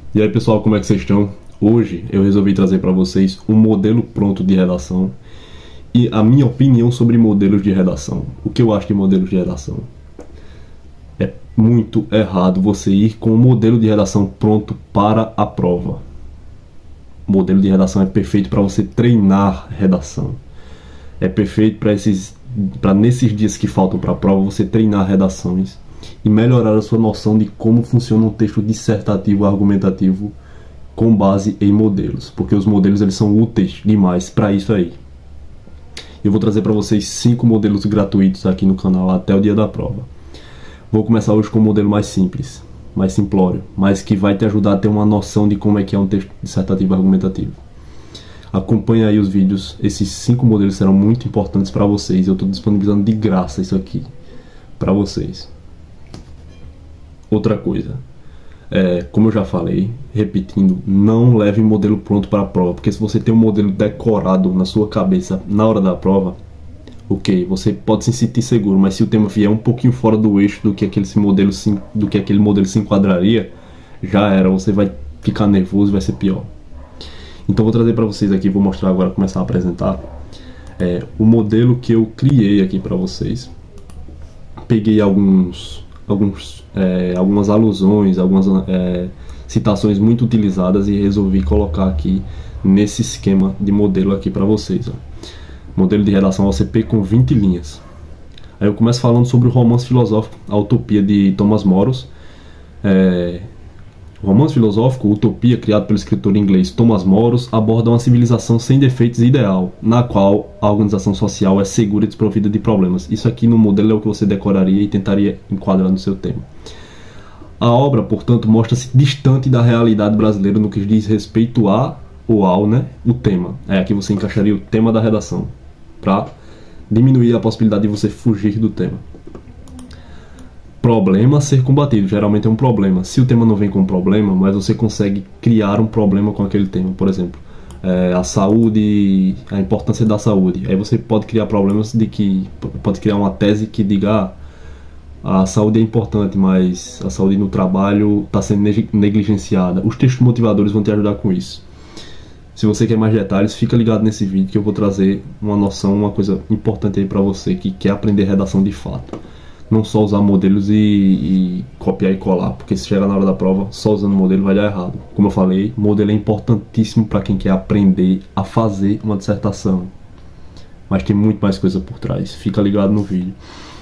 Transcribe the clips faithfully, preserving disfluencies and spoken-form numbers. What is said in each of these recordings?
E aí pessoal, como é que vocês estão? Hoje eu resolvi trazer para vocês um modelo pronto de redação e a minha opinião sobre modelos de redação. O que eu acho de modelos de redação? É muito errado você ir com um modelo de redação pronto para a prova. O modelo de redação é perfeito para você treinar redação. É perfeito para esses, para nesses dias que faltam para a prova você treinar redações e melhorar a sua noção de como funciona um texto dissertativo argumentativo com base em modelos, porque os modelos eles são úteis demais para isso aí. Eu vou trazer para vocês cinco modelos gratuitos aqui no canal até o dia da prova. Vou começar hoje com o modelo mais simples, mais simplório, mas que vai te ajudar a ter uma noção de como é que é um texto dissertativo argumentativo. Acompanhe aí os vídeos, esses cinco modelos serão muito importantes para vocês. Eu estou disponibilizando de graça isso aqui para vocês. Outra coisa, é, como eu já falei, repetindo, não leve modelo pronto para a prova, porque se você tem um modelo decorado na sua cabeça na hora da prova, ok, você pode se sentir seguro, mas se o tema vier um pouquinho fora do eixo do que aquele modelo se, do que aquele modelo se enquadraria, já era, você vai ficar nervoso e vai ser pior. Então vou trazer para vocês aqui, vou mostrar agora, começar a apresentar é, o modelo que eu criei aqui para vocês. Peguei alguns, alguns, é, algumas alusões, algumas é, citações muito utilizadas e resolvi colocar aqui nesse esquema de modelo aqui para vocês. Ó. Modelo de redação O C P com vinte linhas. Aí eu começo falando sobre o romance filosófico, a Utopia de Thomas Moros. É, O romance filosófico, Utopia, criado pelo escritor inglês Thomas Moros, aborda uma civilização sem defeitos e ideal, na qual a organização social é segura e desprovida de problemas. Isso aqui no modelo é o que você decoraria e tentaria enquadrar no seu tema. A obra, portanto, mostra-se distante da realidade brasileira no que diz respeito a ou ao, né, o tema. É aqui você encaixaria o tema da redação, para diminuir a possibilidade de você fugir do tema. Problema a ser combatido, geralmente é um problema. Se o tema não vem com problema, mas você consegue criar um problema com aquele tema, por exemplo, é, a saúde, a importância da saúde. Aí você pode criar problemas de que, pode criar uma tese que diga ah, a saúde é importante, mas a saúde no trabalho está sendo negligenciada. Os textos motivadores vão te ajudar com isso. Se você quer mais detalhes, fica ligado nesse vídeo que eu vou trazer uma noção, uma coisa importante aí para você que quer aprender redação de fato. Não só usar modelos e, e copiar e colar, porque se chegar na hora da prova, só usando modelo vai dar errado. Como eu falei, modelo é importantíssimo para quem quer aprender a fazer uma dissertação. Mas tem muito mais coisa por trás, fica ligado no vídeo.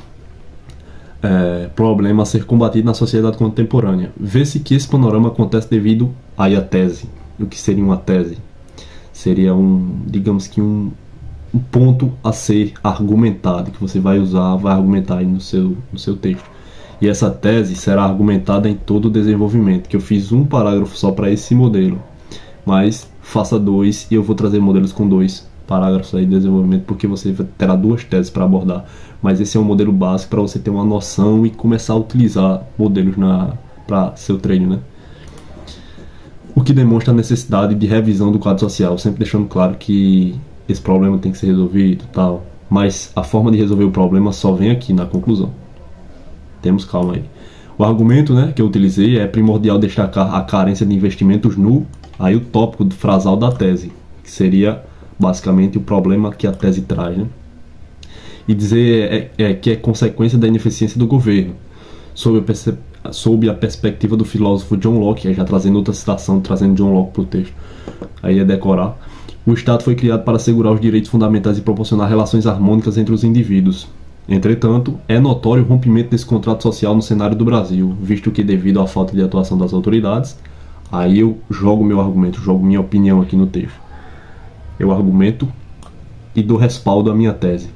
É, problema a ser combatido na sociedade contemporânea. Vê-se que esse panorama acontece devido aí à tese. O que seria uma tese? Seria um, digamos que um... um ponto a ser argumentado, que você vai usar, vai argumentar aí no seu, no seu texto. E essa tese será argumentada em todo o desenvolvimento, que eu fiz um parágrafo só para esse modelo, mas faça dois e eu vou trazer modelos com dois parágrafos aí de desenvolvimento, porque você terá duas teses para abordar. Mas esse é um modelo básico para você ter uma noção e começar a utilizar modelos para seu treino, né? O que demonstra a necessidade de revisão do quadro social, sempre deixando claro que esse problema tem que ser resolvido e tal, mas a forma de resolver o problema só vem aqui na conclusão. Temos calma aí. O argumento, né, que eu utilizei é primordial destacar a carência de investimentos no aí o tópico do frasal da tese, que seria basicamente o problema que a tese traz, né? E dizer é, é, que é consequência da ineficiência do governo, sob a, sob a perspectiva do filósofo John Locke, já trazendo outra citação, trazendo John Locke para o texto, aí é decorar. O Estado foi criado para assegurar os direitos fundamentais e proporcionar relações harmônicas entre os indivíduos. Entretanto, é notório o rompimento desse contrato social no cenário do Brasil, visto que devido à falta de atuação das autoridades, aí eu jogo meu argumento, jogo minha opinião aqui no texto. Eu argumento e dou respaldo à minha tese.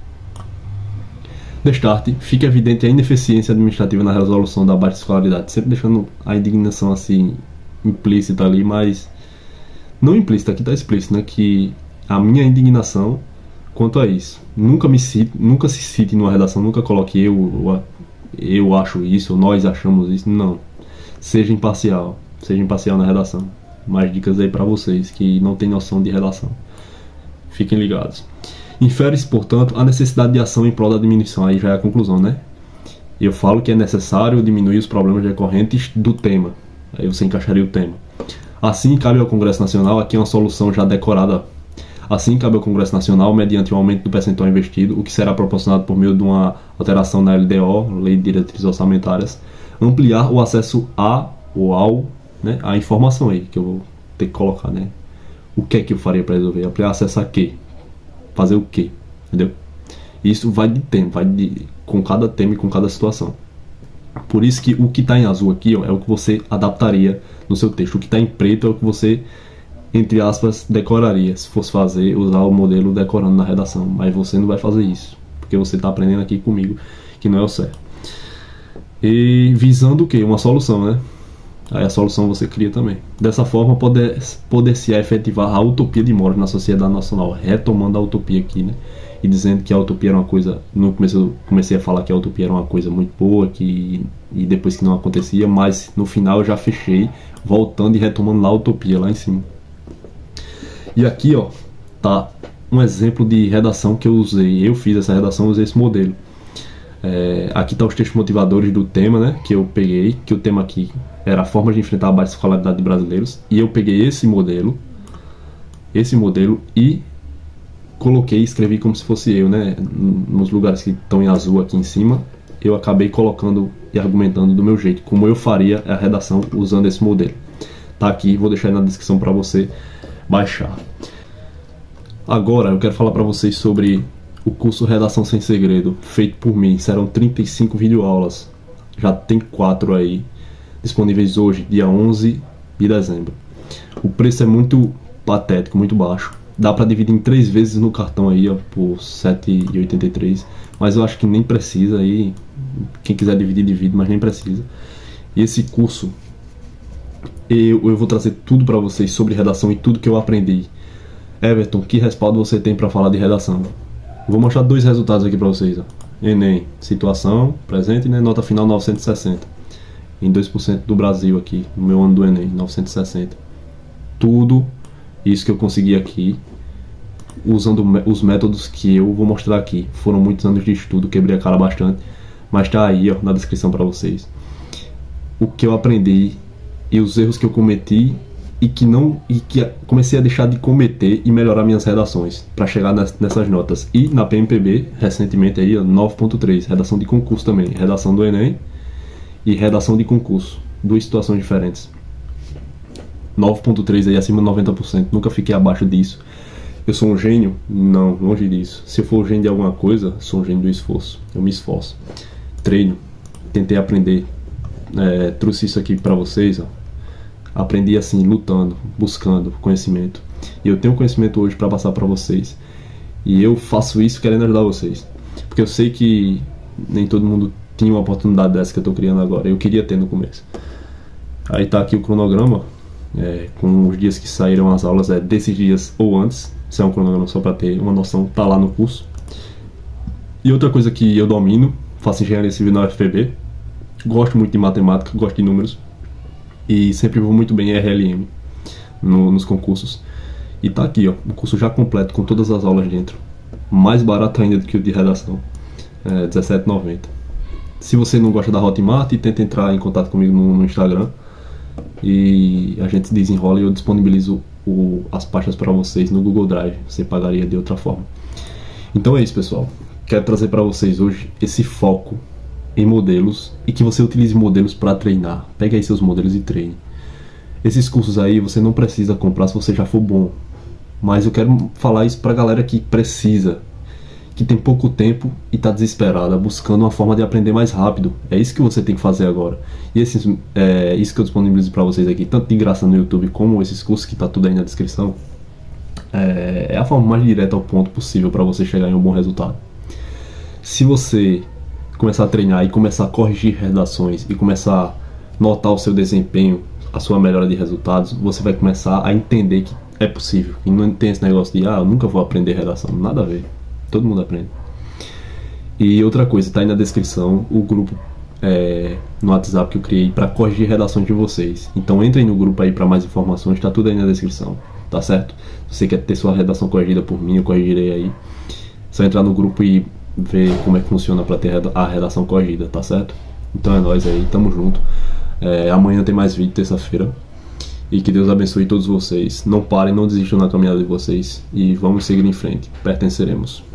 Destarte, fica evidente a ineficiência administrativa na resolução da baixa escolaridade, sempre deixando a indignação assim implícita ali, mas... não implícita, aqui está explícito, né, que a minha indignação quanto a isso. Nunca, me cite, nunca se cite numa redação, nunca coloque eu, eu acho isso, nós achamos isso, não. Seja imparcial, seja imparcial na redação. Mais dicas aí para vocês que não tem noção de redação. Fiquem ligados. Infere-se, portanto, a necessidade de ação em prol da diminuição, aí já é a conclusão, né? Eu falo que é necessário diminuir os problemas decorrentes do tema. Aí você encaixaria o tema. Assim cabe ao Congresso Nacional, aqui é uma solução já decorada. Assim cabe ao Congresso Nacional, mediante o aumento do percentual investido, o que será proporcionado por meio de uma alteração na L D O, Lei de Diretrizes Orçamentárias, ampliar o acesso a ou ao, né, a informação aí, que eu vou ter que colocar, né? O que é que eu faria para resolver? Ampliar acesso a quê? Fazer o quê? Entendeu? Isso vai de tempo, vai de, com cada tema e com cada situação. Por isso que o que está em azul aqui, ó, é o que você adaptaria no seu texto. O que está em preto é o que você, entre aspas, decoraria. Se fosse fazer, usar o modelo decorando na redação. Mas você não vai fazer isso, porque você está aprendendo aqui comigo, que não é o certo. E visando o quê? Uma solução, né? Aí a solução você cria também. Dessa forma, poder, poder-se efetivar a utopia de Moro na sociedade nacional. Retomando a utopia aqui, né? E dizendo que a utopia era uma coisa... No começo eu comecei a falar que a utopia era uma coisa muito boa, que, e depois que não acontecia, mas no final eu já fechei, voltando e retomando lá a utopia, lá em cima. E aqui, ó, tá um exemplo de redação que eu usei. Eu fiz essa redação, usei esse modelo. É, aqui tá os textos motivadores do tema, né, que eu peguei, que o tema aqui era a forma de enfrentar a baixa escolaridade de brasileiros, e eu peguei esse modelo, esse modelo e coloquei, escrevi como se fosse eu, né, nos lugares que estão em azul aqui em cima, eu acabei colocando e argumentando do meu jeito, como eu faria a redação usando esse modelo. Tá aqui, vou deixar aí na descrição para você baixar. Agora eu quero falar para vocês sobre o curso Redação Sem Segredo, feito por mim. Serão trinta e cinco videoaulas, já tem quatro aí disponíveis hoje, dia onze de dezembro. O preço é muito patético, muito baixo. Dá para dividir em três vezes no cartão aí, ó, por sete reais e oitenta e três centavos. Mas eu acho que nem precisa aí. Quem quiser dividir, divide, mas nem precisa. E esse curso, eu, eu vou trazer tudo para vocês sobre redação e tudo que eu aprendi. Everton, que respaldo você tem para falar de redação? Vou mostrar dois resultados aqui para vocês, ó. Enem, situação presente, né? Nota final novecentos e sessenta. Em dois por cento do Brasil aqui, no meu ano do Enem, novecentos e sessenta. Tudo isso que eu consegui aqui, usando os métodos que eu vou mostrar aqui. Foram muitos anos de estudo, quebrei a cara bastante, mas tá aí, ó, na descrição para vocês. O que eu aprendi e os erros que eu cometi e que não e que comecei a deixar de cometer e melhorar minhas redações para chegar nessas notas. E na P M P B, recentemente aí, nove ponto três, redação de concurso também, redação do Enem e redação de concurso, duas situações diferentes. nove ponto três aí, acima de noventa por cento, nunca fiquei abaixo disso. Eu sou um gênio? Não, longe disso. Se eu for um gênio de alguma coisa, sou um gênio do esforço. Eu me esforço. Treino, tentei aprender, é, trouxe isso aqui para vocês, ó. Aprendi assim, lutando, buscando conhecimento. E eu tenho conhecimento hoje para passar para vocês. E eu faço isso querendo ajudar vocês. Porque eu sei que nem todo mundo tinha uma oportunidade dessa que eu tô criando agora. Eu queria ter no começo. Aí tá aqui o cronograma, é, com os dias que saíram as aulas, é desses dias ou antes. Isso é um cronograma só para ter uma noção, tá lá no curso. E outra coisa que eu domino, faço engenharia civil na U F P B. Gosto muito de matemática, gosto de números. E sempre vou muito bem em R L M no, nos concursos. E tá aqui, ó, o curso já completo com todas as aulas dentro. Mais barato ainda do que o de redação, é dezessete reais e noventa centavos. Se você não gosta da Hotmart, tenta entrar em contato comigo no, no Instagram e a gente desenrola e eu disponibilizo o, as pastas para vocês no Google Drive. Você pagaria de outra forma. Então é isso, pessoal. Quero trazer para vocês hoje esse foco em modelos e que você utilize modelos para treinar. Pega aí seus modelos e treine. Esses cursos aí você não precisa comprar se você já for bom, mas eu quero falar isso pra galera que precisa, que tem pouco tempo e tá desesperada, buscando uma forma de aprender mais rápido. É isso que você tem que fazer agora. E esses, é isso que eu disponibilizo para vocês aqui, tanto de graça no YouTube como esses cursos que tá tudo aí na descrição. É, é a forma mais direta ao ponto possível para você chegar em um bom resultado. Se você começar a treinar e começar a corrigir redações e começar a notar o seu desempenho, a sua melhora de resultados, você vai começar a entender que é possível. E não tem esse negócio de, ah, eu nunca vou aprender redação. Nada a ver. Todo mundo aprende. E outra coisa, tá aí na descrição o grupo é, no WhatsApp que eu criei para corrigir redações de vocês. Então entrem no grupo aí para mais informações, tá tudo aí na descrição, tá certo? Se você quer ter sua redação corrigida por mim, eu corrigirei aí. É só entrar no grupo e ver como é que funciona para ter a redação corrigida, tá certo? Então é nóis aí, tamo junto. É, amanhã tem mais vídeo, terça-feira. E que Deus abençoe todos vocês. Não parem, não desistam na caminhada de vocês. E vamos seguir em frente. Pertenceremos.